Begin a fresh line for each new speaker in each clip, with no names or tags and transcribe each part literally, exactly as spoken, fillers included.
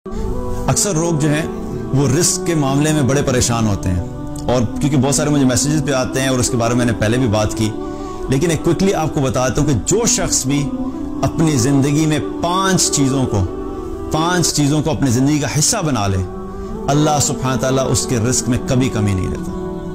अक्सर लोग जो हैं वो रिस्क के मामले में बड़े परेशान होते हैं, और क्योंकि बहुत सारे मुझे मैसेजेस पे आते हैं और उसके बारे में मैंने पहले भी बात की, लेकिन एक क्विकली आपको बताता हूँ कि जो शख्स भी अपनी ज़िंदगी में पांच चीज़ों को पांच चीज़ों को अपनी ज़िंदगी का हिस्सा बना ले, अल्लाह सुब्हानहू तआला उसके रिस्क में कभी कमी नहीं देता।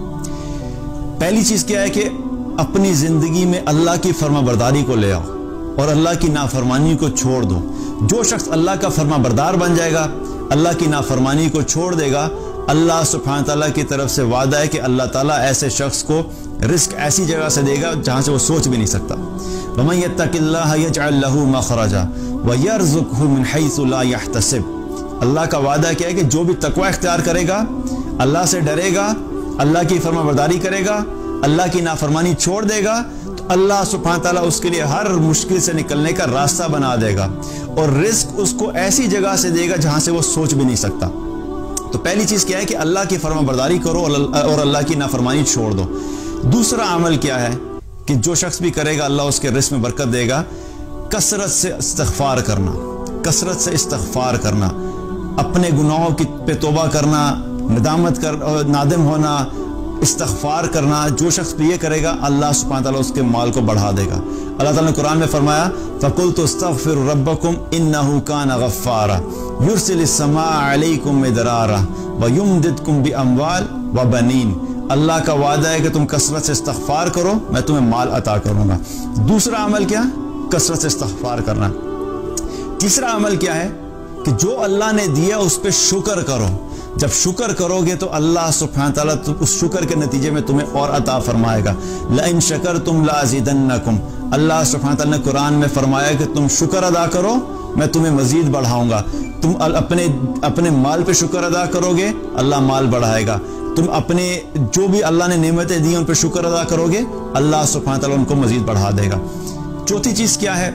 पहली चीज़ क्या है कि अपनी ज़िंदगी में अल्लाह की फर्माबरदारी को ले आओ और अल्लाह की नाफरमानी को छोड़ दो। जो शख्स अल्लाह का फर्माबरदार बन जाएगा, अल्लाह की नाफरमानी को छोड़ देगा, अल्लाह सुब्हानहू तआला की तरफ से वादा है कि अल्लाह ताला ऐसे शख्स को रिस्क ऐसी जगह से देगा जहां से वो सोच भी नहीं सकता। वमन यत्तकिल्लाह यजअल लहू मखरजा व यरज़ुकहु मिन हैसु ला यहतसिब। अल्लाह का वादा क्या है कि जो भी तकवा इख्तियार करेगा, अल्लाह से डरेगा, अल्लाह की फर्माबरदारी करेगा, अल्लाह की नाफरमानी छोड़ देगा, तो अल्लाह सुब्हानहू तआला उसके लिए हर मुश्किल से निकलने का रास्ता बना देगा और रिस्क उसको ऐसी जगह से देगा जहां से वो सोच भी नहीं सकता। तो पहली चीज क्या है कि अल्लाह की फर्माबरदारी करो और अल्लाह की नाफरमानी छोड़ दो। दूसरा अमल क्या है कि जो शख्स भी करेगा अल्लाह उसके रिस्क में बरकत देगा, कसरत से इस्तिग़फ़ार करना, कसरत से इस्तिग़फ़ार करना, अपने गुनाहों की पे तौबा करना, नदामत कर नादिम होना, इस्तिग़फ़ार करना। जो शख्स भी ये करेगा अल्लाह सुब्हानहू तआला उसके माल को बढ़ा देगा। अल्लाह ताला ने कुरान में फरमाया, फ़क़ुल्तु अस्तग़फ़िरु रब्बकुम इन्नहु काना गफ़्फ़ारा युरसिलिस समाअ अलैकुम मिदरारा व युमदिदकुम बिअमवाल व बनीन। अल्लाह का वादा है कि तुम कसरत से इस्तिग़फ़ार करो, मैं तुम्हें माल अता करूंगा। दूसरा अमल क्या? कसरत से इस्तिग़फ़ार करना। तीसरा अमल क्या है कि जो अल्लाह ने दिया उस पर शुक्र करो। जब शुक्र करोगे तो अल्लाह सुब्हानहू तआला उस शुक्र के नतीजे में तुम्हें और अता फरमाएगा। लइन शकरतुम लाज़िदन्नकुम। अल्लाह सुब्हानहू तआला ने कुरान में फरमाया कि तुम शुक्र अदा करो, मैं तुम्हें मजीद बढ़ाऊंगा। तुम अपने अपने माल पे शुक्र अदा करोगे, अल्लाह माल बढ़ाएगा। तुम अपने जो भी अल्लाह ने नेमतें दी उन पर शुक्र अदा करोगे, अल्लाह सुब्हानहू तआला उनको मजीद बढ़ा देगा। चौथी चीज क्या है?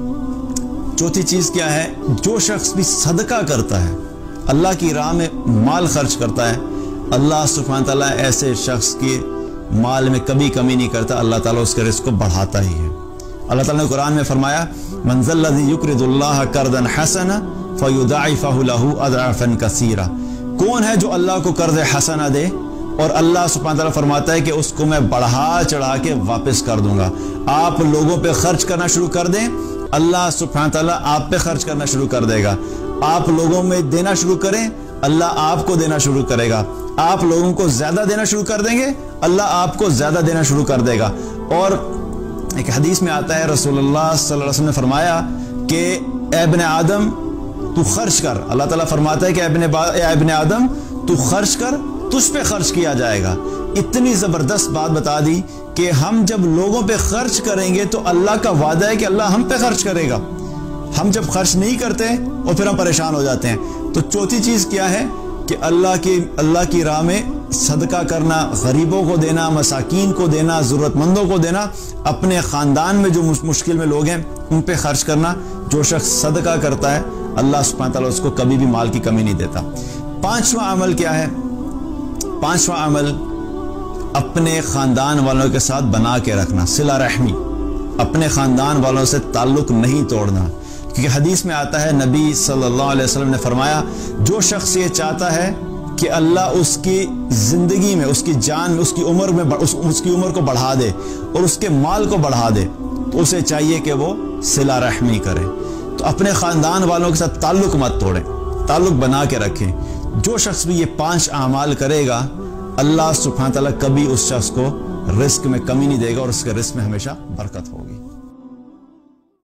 चौथी चीज क्या है? जो शख्स भी सदका करता है, अल्लाह की राह में माल खर्च करता है, अल्लाह सुब्हानहू तआला ऐसे शख्स के माल में कभी कमी नहीं करता, अल्लाह ताला उसके रिज़्क़ को बढ़ाता ही है। अल्लाह ताला ने कुरान में फरमाया, मन ज़ल्लज़ी युक़रिदुल्लाह क़र्ज़न हसना फ़युज़ाइफ़हु लहू अज़आफ़न कसीरा। कौन है जो अल्लाह को कर्ज हसना दे और अल्लाह सुब्हानहू तआला फरमाता है कि उसको मैं बढ़ा चढ़ा के वापस कर दूंगा। आप लोगों पे खर्च करना शुरू कर दें, अल्लाह सुब्हानहू तआला आप पे खर्च करना शुरू कर देगा। आप लोगों में देना शुरू करें, अल्लाह आपको देना शुरू करेगा। आप लोगों को ज्यादा देना शुरू कर देंगे, अल्लाह आपको ज्यादा देना शुरू कर देगा। और एक हदीस में आता है, रसूलुल्लाह सल्लल्लाहु अलैहि वसल्लम ने फरमाया कि ए इब्ने आदम तू खर्च कर। अल्लाह ताला फरमाता है कि ए इब्ने आदम तू खर्च कर, तुझ पे खर्च किया जाएगा। इतनी जबरदस्त बात बता दी कि हम जब लोगों पे खर्च करेंगे तो अल्लाह का वादा है कि अल्लाह हम पे खर्च करेगा। हम जब खर्च नहीं करते और फिर हम परेशान हो जाते हैं। तो चौथी चीज क्या है कि अल्लाह की अल्लाह की राह में सदका करना, गरीबों को देना, मसाकीन को देना, जरूरतमंदों को देना, अपने खानदान में जो मुश्किल में लोग हैं उन पे खर्च करना। जो शख्स सदका करता है अल्लाह सुब्हानहू तआला उसको कभी भी माल की कमी नहीं देता। पांचवा अमल क्या है? पांचवा अमल अपने खानदान वालों के साथ बना के रखना, सिला रहमी। अपने खानदान वालों से ताल्लुक नहीं तोड़ना, क्योंकि हदीस में आता है, नबी सल्लल्लाहु अलैहि वसल्लम ने फरमाया, जो शख्स ये चाहता है कि अल्लाह उसकी जिंदगी में, उसकी जान में, उसकी उम्र में उस, उसकी उम्र को बढ़ा दे और उसके माल को बढ़ा दे, तो उसे चाहिए कि वो सिला रहमी करे। तो अपने खानदान वालों के साथ ताल्लुक मत तोड़ें, ताल्लुक बना के रखें। जो शख्स भी ये पांच आमाल करेगा, अल्लाह सुब्हानहू तआला कभी उस शख्स को रिस्क में कमी नहीं देगा और उसके रिस्क में हमेशा बरकत होगी।